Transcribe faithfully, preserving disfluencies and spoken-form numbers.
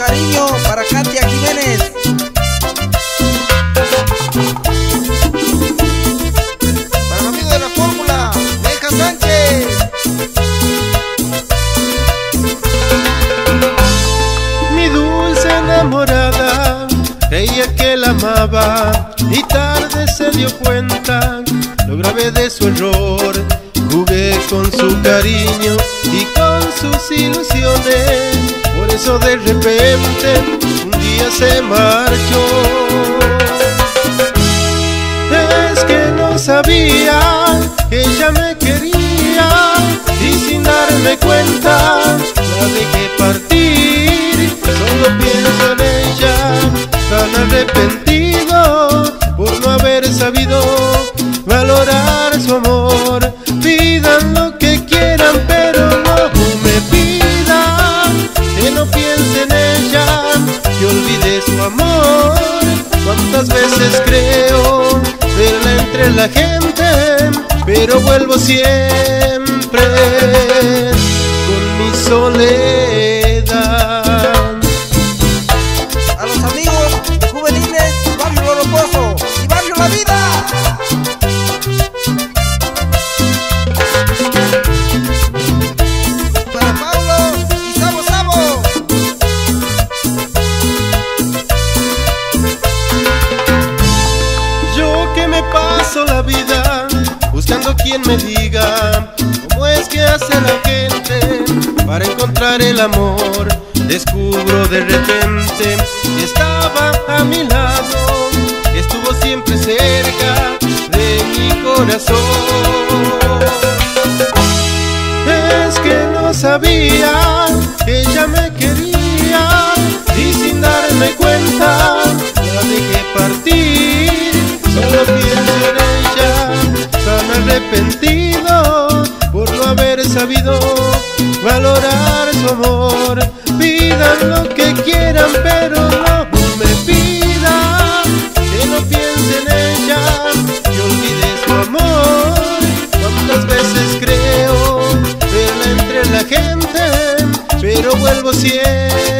cariño para Katia Jiménez. Para el amigo de la fórmula, Benja Sánchez. Mi dulce enamorada creía que la amaba y tarde se dio cuenta lo grave de su error. Jugué con su cariño y con sus ilusiones, por eso de repente un día se marchó. Es que no sabía que ella me quería y sin darme cuenta la dejé partir. Solo pienso en ella, tan arrepentido por no haber sabido valorar su amor. Pidan lo que quieran, pero no me pidan que no piense en ella, que olvide su amor. Cuántas veces creo verla entre la gente, pero vuelvo siempre con mi soledad. A los amigos juveniles, Barrio Lorocoso y Barrio La Vida. Para Pablo y Sabo Sabo. Yo que me paso la vida buscando quien me diga cómo es que hace la gente para encontrar el amor. Descubro de repente que estaba a mi lado, estuvo siempre cerca de mi corazón. Es que no sabía que ella me quería y sin darme cuenta la dejé partir. Solo pienso en ella, tan arrepentido por no haber sabido valorar su amor. Pidan lo que quieran, pero no me pidan que no piense en ella, que olvide su amor. Cuántas veces creo verla entre la gente, pero vuelvo siempre